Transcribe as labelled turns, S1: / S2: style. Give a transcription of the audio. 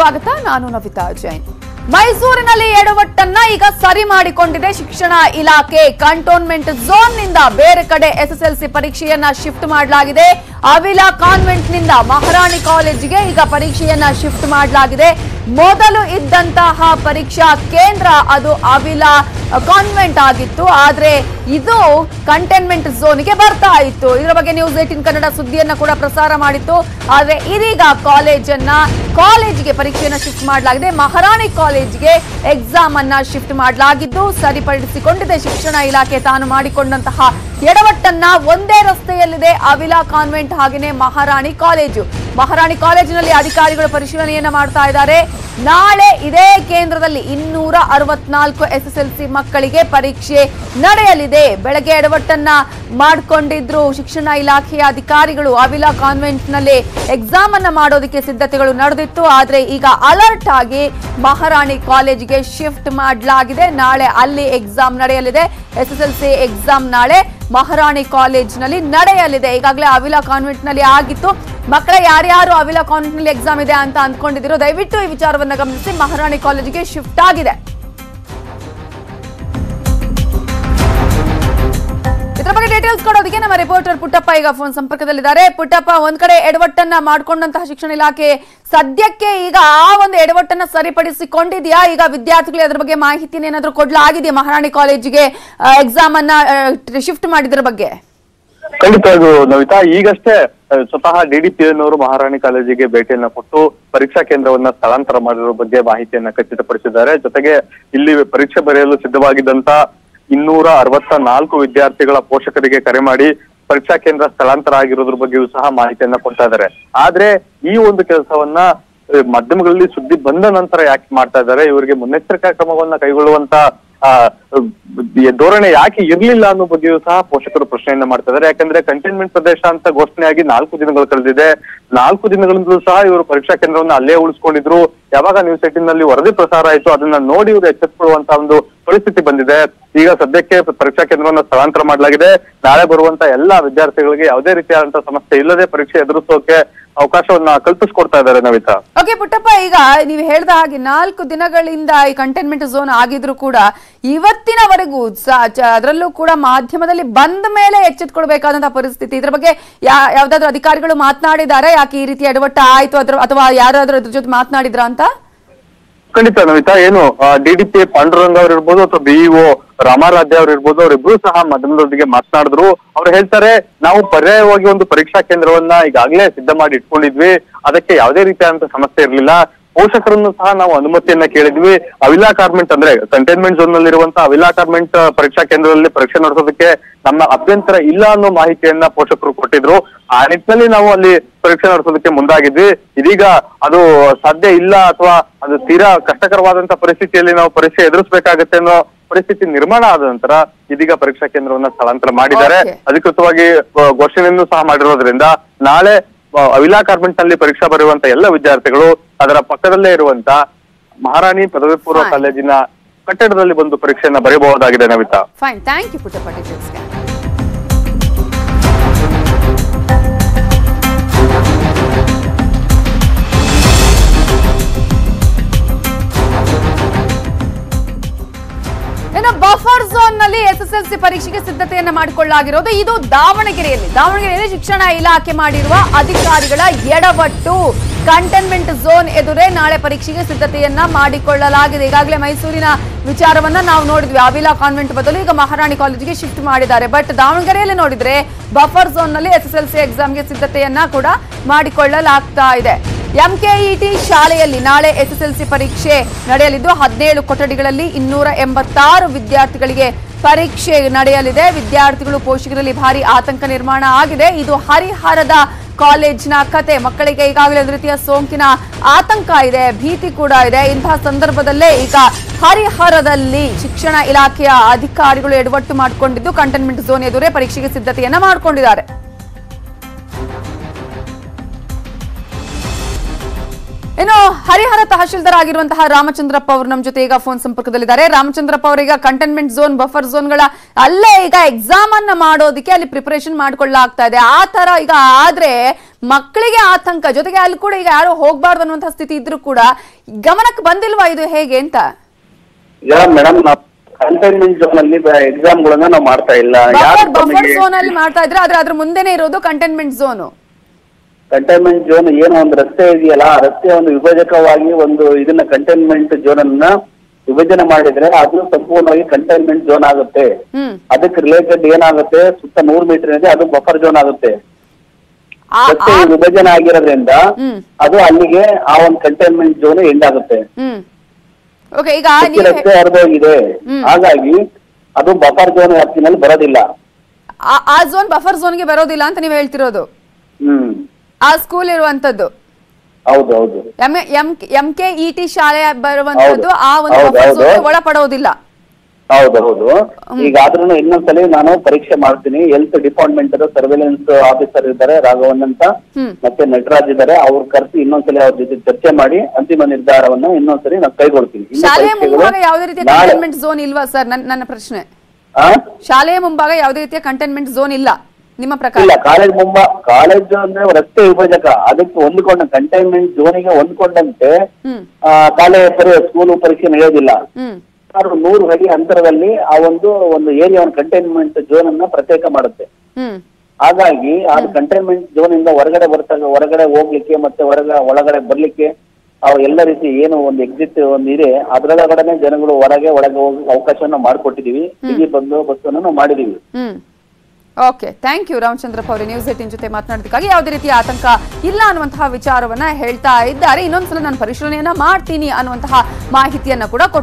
S1: ಸ್ವಾಗತ. ನಾನು ನವಿತಾ ಜೈನ್. ಮೈಸೂರಿನಲ್ಲಿ ಎಡವಟ್ಟನ್ನ ಈಗ ಸರಿ ಮಾಡಿಕೊಂಡಿದೆ ಶಿಕ್ಷಣ ಇಲಾಖೆ. ಕಂಟೋನ್ಮೆಂಟ್ ಝೋನ್ ನಿಂದ ಬೇರೆ ಕಡೆ ಎಸ್ಎಸ್ಎಲ್ಸಿ ಪರೀಕ್ಷೆಯನ್ನ ಶಿಫ್ಟ್ ಮಾಡಲಾಗಿದೆ. ಅವಿಲಾ ಕಾನ್ವೆಂಟ್ ನಿಂದ ಮಹಾರಾಣಿ ಕಾಲೇಜಿಗೆ ಈಗ ಪರೀಕ್ಷೆಯನ್ನ ಶಿಫ್ಟ್ ಮಾಡಲಾಗಿದೆ. ಮೊದಲು ಇದ್ದಂತಹ ಪರೀಕ್ಷಾ ಕೇಂದ್ರ ಅದು ಅವಿಲಾ ಕಾನ್ವೆಂಟ್ ಆಗಿತ್ತು, ಆದ್ರೆ ಇದು ಕಂಟೈನ್ಮೆಂಟ್ ಝೋನ್ಗೆ ಬರ್ತಾ ಇತ್ತು. ಇದರ ಬಗ್ಗೆ ನ್ಯೂಸ್ 18 ಕನ್ನಡ ಸುದ್ದಿಯನ್ನ ಕೂಡ ಪ್ರಸಾರ ಮಾಡಿತ್ತು. ಆದ್ರೆ ಇದೀಗ ಕಾಲೇಜಿಗೆ ಪರೀಕ್ಷೆಯನ್ನ ಶಿಫ್ಟ್ ಮಾಡಲಾಗಿದೆ. ಮಹಾರಾಣಿ ಕಾಲೇಜಿಗೆ ಎಕ್ಸಾಮ್ ಅನ್ನ ಶಿಫ್ಟ್ ಮಾಡಲಾಗಿದ್ದು ಸರಿಪಡಿಸಿಕೊಂಡಿದೆ ಶಿಕ್ಷಣ ಇಲಾಖೆ. ತಾನು ಮಾಡಿಕೊಂಡಂತಹ ಎಡವಟ್ಟನ್ನ ಒಂದೇ ರಸ್ತೆಯಲ್ಲಿದೆ ಅವಿಲಾ ಕಾನ್ವೆಂಟ್ ಹಾಗೆಯೇ ಮಹಾರಾಣಿ ಕಾಲೇಜು. ಮಹಾರಾಣಿ ಕಾಲೇಜಿನಲ್ಲಿ ಅಧಿಕಾರಿಗಳು ಪರಿಶೀಲನೆಯನ್ನ ಮಾಡ್ತಾ ಇದ್ದಾರೆ. ನಾಳೆ ಇದೇ ಕೇಂದ್ರದಲ್ಲಿ 264 ಎಸ್ಎಸ್ಎಲ್ಸಿ ಮಕ್ಕಳಿಗೆ ಪರೀಕ್ಷೆ ನಡೆಯಲಿದೆ. ಬೆಳಗ್ಗೆ ಎಡವಟ್ಟನ್ನ ಮಾಡಿಕೊಂಡಿದ್ರು ಶಿಕ್ಷಣ ಇಲಾಖೆಯ ಅಧಿಕಾರಿಗಳು. ಅವಿಲಾ ಕಾನ್ವೆಂಟ್ ನಲ್ಲಿ ಎಕ್ಸಾಮ್ ಅನ್ನ ಮಾಡೋದಕ್ಕೆ ಸಿದ್ಧತೆಗಳು ನಡೆದಿತ್ತು, ಆದ್ರೆ ಈಗ ಅಲರ್ಟ್ ಆಗಿ ಮಹಾರಾಣಿ ಕಾಲೇಜಿಗೆ ಶಿಫ್ಟ್ ಮಾಡಲಾಗಿದೆ. ನಾಳೆ ಅಲ್ಲಿ ಎಕ್ಸಾಮ್ ನಡೆಯಲಿದೆ. ಎಸ್ಎಸ್ಎಲ್ಸಿ ಎಕ್ಸಾಮ್ ನಾಳೆ ಮಹಾರಾಣಿ ಕಾಲೇಜಿನಲ್ಲಿ ನಡೆಯಲಿದೆ. ಈಗಾಗಲೇ ಅವಿಲಾ ಕಾನ್ವೆಂಟ್ ನಲ್ಲಿ ಆಗಿತ್ತು. ಮಕ್ಕಳ ಯಾರ್ಯಾರು ಅವಿಲಾ ಕಾನ್ವೆಂಟ್ ನಲ್ಲಿ ಎಕ್ಸಾಮ್ ಇದೆ ಅಂತ ಅಂದ್ಕೊಂಡಿದ್ರು ದಯವಿಟ್ಟು ಈ ವಿಚಾರವನ್ನ ಗಮನಿಸಿ. ಮಹಾರಾಣಿ ಕಾಲೇಜಿಗೆ ಶಿಫ್ಟ್ ಆಗಿದೆ. ಇದರ ಬಗ್ಗೆ ಡೀಟೇಲ್ಸ್ ಕೊಡೋದಕ್ಕೆ ನಮ್ಮ ರಿಪೋರ್ಟರ್ ಪುಟ್ಟಪ್ಪ ಈಗ ಫೋನ್ ಸಂಪರ್ಕದಲ್ಲಿದ್ದಾರೆ. ಪುಟ್ಟಪ್ಪ, ಒಂದ್ ಕಡೆ ಎಡವಟ್ಟನ್ನ ಮಾಡ್ಕೊಂಡಂತಹ ಶಿಕ್ಷಣ ಇಲಾಖೆ ಸದ್ಯಕ್ಕೆ ಈಗ ಆ ಒಂದು ಎಡವಟ್ಟನ್ನ ಸರಿಪಡಿಸಿಕೊಂಡಿದ್ಯಾ? ಈಗ ವಿದ್ಯಾರ್ಥಿಗಳು ಅದರ ಬಗ್ಗೆ ಮಾಹಿತಿನ ಏನಾದ್ರೂ ಕೊಡ್ಲಾಗಿದೆಯಾ? ಮಹಾರಾಣಿ ಕಾಲೇಜಿಗೆ ಎಕ್ಸಾಮ್ ಅನ್ನ ಶಿಫ್ಟ್ ಮಾಡಿದ್ರ ಬಗ್ಗೆ
S2: ಖಂಡಿತ ನವಿತಾ, ಈಗಷ್ಟೇ ಸ್ವತಃ ಡಿಡಿಪಿಯವರು ಮಹಾರಾಣಿ ಕಾಲೇಜಿಗೆ ಭೇಟಿಯನ್ನ ಕೊಟ್ಟು ಪರೀಕ್ಷಾ ಕೇಂದ್ರವನ್ನ ಸ್ಥಳಾಂತರ ಮಾಡಿರೋ ಬಗ್ಗೆ ಮಾಹಿತಿಯನ್ನ ಖಚಿತಪಡಿಸಿದ್ದಾರೆ. ಜೊತೆಗೆ ಇಲ್ಲಿ ಪರೀಕ್ಷೆ ಬರೆಯಲು ಸಿದ್ಧವಾಗಿದ್ದಂತ 264 ವಿದ್ಯಾರ್ಥಿಗಳ ಪೋಷಕರಿಗೆ ಕರೆ ಮಾಡಿ ಪರೀಕ್ಷಾ ಕೇಂದ್ರ ಸ್ಥಳಾಂತರ ಆಗಿರೋದ್ರ ಬಗ್ಗೆಯೂ ಸಹ ಮಾಹಿತಿಯನ್ನ ಕೊಡ್ತಾ ಇದ್ದಾರೆ. ಆದ್ರೆ ಈ ಒಂದು ಕೆಲಸವನ್ನ ಮಾಧ್ಯಮಗಳಲ್ಲಿ ಸುದ್ದಿ ಬಂದ ನಂತರ ಯಾಕೆ ಮಾಡ್ತಾ ಇದ್ದಾರೆ? ಇವರಿಗೆ ಮುನ್ನೆಚ್ಚರಿಕಾ ಕ್ರಮವನ್ನ ಕೈಗೊಳ್ಳುವಂತ ಧೋರಣೆ ಯಾಕೆ ಇರ್ಲಿಲ್ಲ ಅನ್ನೋ ಬಗ್ಗೆಯೂ ಸಹ ಪೋಷಕರು ಪ್ರಶ್ನೆಯನ್ನ ಮಾಡ್ತಾ ಇದ್ದಾರೆ. ಯಾಕಂದ್ರೆ ಕಂಟೈನ್ಮೆಂಟ್ ಪ್ರದೇಶ ಅಂತ ಘೋಷಣೆಯಾಗಿ 4 ದಿನಗಳು ಕಳೆದಿದೆ. 4 ದಿನಗಳಿಂದಲೂ ಸಹ ಇವರು ಪರೀಕ್ಷಾ ಕೇಂದ್ರವನ್ನ ಅಲ್ಲೇ ಉಳಿಸ್ಕೊಂಡಿದ್ರು. ಯಾವಾಗ ನ್ಯೂಸ್ 18 ನಲ್ಲಿ ವರದಿ ಪ್ರಸಾರ ಆಯ್ತು, ಅದನ್ನ ನೋಡಿ ಇವರು ಎಚ್ಚೆತ್ತುಕೊಳ್ಳುವಂತ ಒಂದು ಪರಿಸ್ಥಿತಿ ಬಂದಿದೆ. ಈಗ ಸದ್ಯಕ್ಕೆ ಪರೀಕ್ಷಾ ಕೇಂದ್ರವನ್ನ ಸ್ಥಳಾಂತರ ಮಾಡಲಾಗಿದೆ. ನಾಳೆ ಬರುವಂತ ಎಲ್ಲಾ ವಿದ್ಯಾರ್ಥಿಗಳಿಗೆ ಯಾವುದೇ ರೀತಿಯಾದಂತಹ ಸಮಸ್ಯೆ ಇಲ್ಲದೆ ಪರೀಕ್ಷೆ ಎದುರಿಸೋಕೆ ಅವಕಾಶವನ್ನ ಕಲ್ಪಿಸ್ಕೊಡ್ತಾ ಇದ್ದಾರೆ ನವಿತಾ.
S1: ಓಕೆ ಪುಟ್ಟಪ್ಪ, ಈಗ ನೀವು ಹೇಳಿದ ಹಾಗೆ 4 ದಿನಗಳಿಂದ ಈ ಕಂಟೈನ್ಮೆಂಟ್ ಝೋನ್ ಆಗಿದ್ರು ಕೂಡ ಇವತ್ತಿನವರೆಗೂ ಅದರಲ್ಲೂ ಕೂಡ ಮಾಧ್ಯಮದಲ್ಲಿ ಬಂದ ಮೇಲೆ ಎಚ್ಚೆತ್ಕೊಳ್ಬೇಕಾದಂತಹ ಪರಿಸ್ಥಿತಿ. ಇದ್ರ ಬಗ್ಗೆ ಯಾವ್ದಾದ್ರು ಅಧಿಕಾರಿಗಳು ಮಾತನಾಡಿದ್ದಾರೆ? ಯಾಕೆ ಈ ರೀತಿ ಎಡವಟ್ಟ ಆಯ್ತು ಅಥವಾ ಯಾರಾದ್ರೂ ಅದ್ರ ಜೊತೆ ಮಾತನಾಡಿದ್ರ ಅಂತ?
S2: ಖಂಡಿತ ನವಿತಾ, ಏನು ಡಿಡಿಪಿ ಪಾಂಡುರಂಗ ಅವ್ರು ಇರ್ಬೋದು ಅಥವಾ ಬಿಇಒ ರಾಮಾರಾಧ್ಯ ಅವ್ರು ಇರ್ಬೋದು, ಅವರಿಬ್ರು ಸಹ ಮಾಧ್ಯಮದೊಂದಿಗೆ ಮಾತನಾಡಿದ್ರು. ಅವ್ರು ಹೇಳ್ತಾರೆ, ನಾವು ಪರ್ಯಾಯವಾಗಿ ಒಂದು ಪರೀಕ್ಷಾ ಕೇಂದ್ರವನ್ನ ಈಗಾಗಲೇ ಸಿದ್ಧ ಮಾಡಿ ಇಟ್ಕೊಂಡಿದ್ವಿ. ಅದಕ್ಕೆ ಯಾವುದೇ ರೀತಿಯಾದಂತ ಸಮಸ್ಯೆ ಇರಲಿಲ್ಲ. ಪೋಷಕರನ್ನು ಸಹ ನಾವು ಅನುಮತಿಯನ್ನ ಕೇಳಿದ್ವಿ. ಅವಿಲಾ ಕಾನ್ವೆಂಟ್ ಅಂದ್ರೆ ಕಂಟೈನ್ಮೆಂಟ್ ಝೋನ್ ನಲ್ಲಿ ಇರುವಂತಹ ಅವಿಲಾ ಕಾನ್ವೆಂಟ್ ಪರೀಕ್ಷಾ ಕೇಂದ್ರದಲ್ಲಿ ಪರೀಕ್ಷೆ ನಡೆಸೋದಕ್ಕೆ ನಮ್ಮ ಅಭ್ಯಂತರ ಇಲ್ಲ ಅನ್ನೋ ಮಾಹಿತಿಯನ್ನ ಪೋಷಕರು ಕೊಟ್ಟಿದ್ರು. ಆ ನಿಟ್ಟಿನಲ್ಲಿ ನಾವು ಅಲ್ಲಿ ಪರೀಕ್ಷೆ ನಡೆಸೋದಕ್ಕೆ ಮುಂದಾಗಿದ್ವಿ. ಇದೀಗ ಅದು ಸಾಧ್ಯ ಇಲ್ಲ ಅಥವಾ ಅದು ತೀರಾ ಕಷ್ಟಕರವಾದಂತಹ ಪರಿಸ್ಥಿತಿಯಲ್ಲಿ ನಾವು ಪರೀಕ್ಷೆ ಎದುರಿಸಬೇಕಾಗತ್ತೆ ಅನ್ನೋ ಪರಿಸ್ಥಿತಿ ನಿರ್ಮಾಣ ಆದ ನಂತರ ಇದೀಗ ಪರೀಕ್ಷಾ ಕೇಂದ್ರವನ್ನ ಸ್ಥಳಾಂತರ ಮಾಡಿದ್ದಾರೆ. ಅಧಿಕೃತವಾಗಿ ಘೋಷಣೆಯನ್ನು ಸಹ ಮಾಡಿರೋದ್ರಿಂದ ನಾಳೆ ಅವಿಲಾ ಕಾನ್ವೆಂಟ್ ನಲ್ಲಿ ಪರೀಕ್ಷಾ ಬರೆಯುವಂತ ಎಲ್ಲ ವಿದ್ಯಾರ್ಥಿಗಳು ಅದರ ಪಕ್ಕದಲ್ಲೇ ಇರುವಂತ ಮಹಾರಾಣಿ ಪದವಿ ಪೂರ್ವ ಕಾಲೇಜಿನ ಕಟ್ಟಡದಲ್ಲಿ ಬಂದು ಪರೀಕ್ಷೆಯನ್ನ ಬರೆಯಬಹುದಾಗಿದೆ Navita.
S1: Fine, thank you Puttappa ಡೀಟೇಲ್ಸ್ಗೆ. ಬಫರ್ ಝೋನ್ ನಲ್ಲಿ ಎಸ್ಎಸ್ಎಲ್ಸಿ ಪರೀಕ್ಷೆಗೆ ಸಿದ್ಧತೆಯನ್ನ ಮಾಡಿಕೊಳ್ಳಲಾಗಿರೋದು ಇದು ದಾವಣಗೆರೆಯಲ್ಲಿ ಶಿಕ್ಷಣ ಇಲಾಖೆ ಮಾಡಿರುವ ಅಧಿಕಾರಿಗಳ ಎಡವಟ್ಟು. ಕಂಟೈನ್ಮೆಂಟ್ ಝೋನ್ ಎದುರೇ ನಾಳೆ ಪರೀಕ್ಷೆಗೆ ಸಿದ್ಧತೆಯನ್ನ ಮಾಡಿಕೊಳ್ಳಲಾಗಿದೆ. ಈಗಾಗಲೇ ಮೈಸೂರಿನ ವಿಚಾರವನ್ನ ನಾವು ನೋಡಿದ್ವಿ. ಅವಿಲಾ ಕಾನ್ವೆಂಟ್ ಬದಲು ಈಗ ಮಹಾರಾಣಿ ಕಾಲೇಜಿಗೆ ಶಿಫ್ಟ್ ಮಾಡಿದ್ದಾರೆ. ಬಟ್ ದಾವಣಗೆರೆಯಲ್ಲಿ ನೋಡಿದ್ರೆ ಬಫರ್ ಝೋನ್ ನಲ್ಲಿ ಎಸ್ಎಸ್ಎಲ್ಸಿ ಎಕ್ಸಾಮ್ಗೆ ಸಿದ್ಧತೆಯನ್ನ ಕೂಡ ಮಾಡಿಕೊಳ್ಳಲಾಗ್ತಾ ಇದೆ. ಎಂಕೆಇಟಿ ಶಾಲೆಯಲ್ಲಿ ನಾಳೆ ಎಸ್ಎಸ್ಎಲ್ಸಿ ಪರೀಕ್ಷೆ ನಡೆಯಲಿದ್ದು 17 ಕೊಠಡಿಗಳಲ್ಲಿ 286 ವಿದ್ಯಾರ್ಥಿಗಳಿಗೆ ಪರೀಕ್ಷೆ ನಡೆಯಲಿದೆ. ವಿದ್ಯಾರ್ಥಿಗಳು ಪೋಷಕರಲ್ಲಿ ಭಾರಿ ಆತಂಕ ನಿರ್ಮಾಣ ಆಗಿದೆ. ಇದು ಹರಿಹರದ ಕಾಲೇಜಿನ ಕತೆ. ಮಕ್ಕಳಿಗೆ ಈಗಾಗಲೇ ಒಂದು ರೀತಿಯ ಸೋಂಕಿನ ಆತಂಕ ಇದೆ, ಭೀತಿ ಕೂಡ ಇದೆ. ಇಂತಹ ಸಂದರ್ಭದಲ್ಲೇ ಈಗ ಹರಿಹರದಲ್ಲಿ ಶಿಕ್ಷಣ ಇಲಾಖೆಯ ಅಧಿಕಾರಿಗಳು ಎಡವಟ್ಟು ಮಾಡಿಕೊಂಡಿದ್ದು ಕಂಟೈನ್ಮೆಂಟ್ ಝೋನ್ ಎದುರೇ ಪರೀಕ್ಷೆಗೆ ಸಿದ್ಧತೆಯನ್ನ ಮಾಡಿಕೊಂಡಿದ್ದಾರೆ. ಇನ್ನು ಹರಿಹರ ತಹಶೀಲ್ದಾರ್ ಆಗಿರುವಂತಹ ರಾಮಚಂದ್ರಪ್ಪ ಅವರು ನಮ್ಮ ಜೊತೆ ಈಗ ಫೋನ್ ಸಂಪರ್ಕದಲ್ಲಿದ್ದಾರೆ. ರಾಮಚಂದ್ರಪ್ಪ ಅವರೀಗ ಕಂಟೈನ್ಮೆಂಟ್ ಝೋನ್, ಬಫರ್ ಝೋನ್ಗಳ ಅಲ್ಲೇ ಈಗ ಎಕ್ಸಾಮ್ ಅನ್ನ ಮಾಡೋದಕ್ಕೆ ಅಲ್ಲಿ ಪ್ರಿಪರೇಷನ್ ಮಾಡ್ಕೊಳ್ಳಾಗ್ತಾ ಇದೆ. ಆ ತರ ಈಗ ಆದ್ರೆ ಮಕ್ಕಳಿಗೆ ಆತಂಕ, ಜೊತೆಗೆ ಅಲ್ಲಿ ಕೂಡ ಈಗ ಯಾರು ಹೋಗ್ಬಾರ್ದು ಅನ್ನುವಂತಹ ಸ್ಥಿತಿ ಇದ್ರೂ ಕೂಡ ಗಮನಕ್ಕೆ ಬಂದಿಲ್ವಾ ಇದು ಹೇಗೆ ಅಂತ?
S3: ಮೇಡಮ್, ಕಂಟೈನ್ಮೆಂಟ್ ಝೋನ್ ಅಲ್ಲಿ ಎಕ್ಸಾಮ್ ಗಳನ್ನ ನಾವು ಮಾಡ್ತಾ ಇಲ್ಲ.
S1: ಬಫರ್ ಝೋನ್ ಅಲ್ಲಿ ಮಾಡ್ತಾ ಇದ್ರೆ ಆದ್ರೆ ಅದ್ರ ಮುಂದೆನೆ ಇರೋದು ಕಂಟೈನ್ಮೆಂಟ್ ಝೋನ್.
S3: ಕಂಟೈನ್ಮೆಂಟ್ ಝೋನ್ ಏನೋ ಒಂದು ರಸ್ತೆ ಇದೆಯಲ್ಲ, ಆ ರಸ್ತೆ ಒಂದು ವಿಭಜಕವಾಗಿ ಒಂದು ಇದನ್ನ ಕಂಟೈನ್ಮೆಂಟ್ ಝೋನ್ ಅನ್ನ ವಿಭಜನೆ ಮಾಡಿದ್ರೆ ಅದು ಸಂಪೂರ್ಣವಾಗಿ ಕಂಟೈನ್ಮೆಂಟ್ ಝೋನ್ ಆಗುತ್ತೆ. ಅದಕ್ಕೆ ರಿಲೇಟೆಡ್ ಏನಾಗುತ್ತೆ, ಸುತ್ತ 100 ಮೀಟರ್ ಇದೆ, ಅದು ಬಫರ್ ಝೋನ್ ಆಗುತ್ತೆ. ರಸ್ತೆ ವಿಭಜನೆ ಆಗಿರೋದ್ರಿಂದ ಅದು ಅಲ್ಲಿಗೆ ಆ ಒಂದು ಕಂಟೈನ್ಮೆಂಟ್ ಝೋನ್ ಎಂಡ್ ಆಗುತ್ತೆ. ರಸ್ತೆ ಹರಿದೋಗಿದೆ, ಹಾಗಾಗಿ ಅದು ಬಫರ್ ಝೋನ್ ವ್ಯಾಪ್ತಿನಲ್ಲಿ ಬರೋದಿಲ್ಲ.
S1: ಆ ಝೋನ್ ಬಫರ್ ಝೋನ್ಗೆ ಬರೋದಿಲ್ಲ ಅಂತ ನೀವು ಹೇಳ್ತಿರೋದು? ಆ ಸ್ಕೂಲ್ ಇರುವಂತದ್ದು
S3: ಹೌದು.
S1: MKET ಶಾಲೆ ಬರುವಂತದ್ದು ಆ ಒಂದು ಬಫರ್ ಝೋನ್ಗೆ ಒಳಪಡೋದಿಲ್ಲ.
S3: ಹೌದು. ಈಗ ಆದ್ರೂ ಇನ್ನೊಂದ್ಸಲಿ ನಾನು ಪರೀಕ್ಷೆ ಮಾಡ್ತೀನಿ. ಹೆಲ್ತ್ ಡಿಪಾರ್ಟ್ಮೆಂಟ್ ಸರ್ವೇಲೆನ್ಸ್ ಆಫೀಸರ್ ಇದ್ದಾರೆ, ರಾಘವನ್ ಅಂತ, ಮತ್ತೆ ನಟರಾಜ್ ಇದ್ದಾರೆ. ಅವ್ರ ಕರೆಸಿ ಇನ್ನೊಂದ್ಸಲಿ ಅವ್ರ ಜೊತೆ ಚರ್ಚೆ ಮಾಡಿ ಅಂತಿಮ ನಿರ್ಧಾರವನ್ನ ಇನ್ನೊಂದ್ಸಲಿ ನಾನು ಕೈಗೊಳ್ತೀನಿ.
S1: ಶಾಲೆಯ ಮುಂಭಾಗ ಯಾವುದೇ ರೀತಿಯ ಕಂಟೈನ್ಮೆಂಟ್ ಝೋನ್ ಇಲ್ವಾ ಸರ್? ನನ್ನ ಪ್ರಶ್ನೆ, ಶಾಲೆಯ ಮುಂಭಾಗ ಯಾವುದೇ ರೀತಿಯ ಕಂಟೈನ್ಮೆಂಟ್ ಝೋನ್ ಇಲ್ಲ ನಿಮ್ಮ ಪ್ರಕಾರ?
S3: ಇಲ್ಲ, ಕಾಲೇಜ್ ಅಂದ್ರೆ ರಸ್ತೆ ವಿಭಜಕ, ಅದಕ್ಕೆ ಹೊಂದ್ಕೊಂಡ ಕಂಟೈನ್ಮೆಂಟ್ ಝೋನಿಗೆ ಹೊಂದ್ಕೊಂಡಂತೆ ಸ್ಕೂಲ್ ಪರೀಕ್ಷೆ ನಡೆಯೋದಿಲ್ಲ. 100 ಅಡಿ ಅಂತರದಲ್ಲಿ ಆ ಒಂದು ಏರಿಯಾವನ್ನು ಕಂಟೈನ್ಮೆಂಟ್ ಝೋನ್ ಅನ್ನ ಪ್ರತ್ಯೇಕ ಮಾಡುತ್ತೆ. ಹಾಗಾಗಿ ಅದು ಕಂಟೈನ್ಮೆಂಟ್ ಝೋನ್ ಇಂದ ಹೊರಗಡೆ ಹೋಗ್ಲಿಕ್ಕೆ ಮತ್ತೆ ಒಳಗಡೆ ಬರ್ಲಿಕ್ಕೆ ಎಲ್ಲ ರೀತಿ ಏನು ಒಂದು ಎಕ್ಸಿಟ್ ಇದೆ, ಅದ್ರೊಳಗಡೆ ಜನಗಳು ಒಳಗೆ ಹೋಗಿ ಅವಕಾಶವನ್ನ ಮಾಡಿಕೊಟ್ಟಿದೀವಿ. ಬಿಗಿ ಬಂದೋಬಸ್ತನ್ನು ನಾವು ಮಾಡಿದೀವಿ.
S1: ಓಕೆ, ಥ್ಯಾಂಕ್ ಯು ರಾಮಚಂದ್ರಪ್ಪ ಅವರೇ. ನ್ಯೂಸ್ 18 ಜೊತೆ ಮಾತನಾಡೋದಕ್ಕಾಗಿ ಯಾವುದೇ ರೀತಿಯ ಆತಂಕ ಇಲ್ಲ ಅನ್ನುವಂತಹ ವಿಚಾರವನ್ನ ಹೇಳ್ತಾ ಇದ್ದಾರೆ. ಇನ್ನೊಂದ್ಸಲ ನಾನು ಪರಿಶೀಲನೆಯನ್ನ ಮಾಡ್ತೀನಿ ಅನ್ನುವಂತಹ ಮಾಹಿತಿಯನ್ನ ಕೂಡ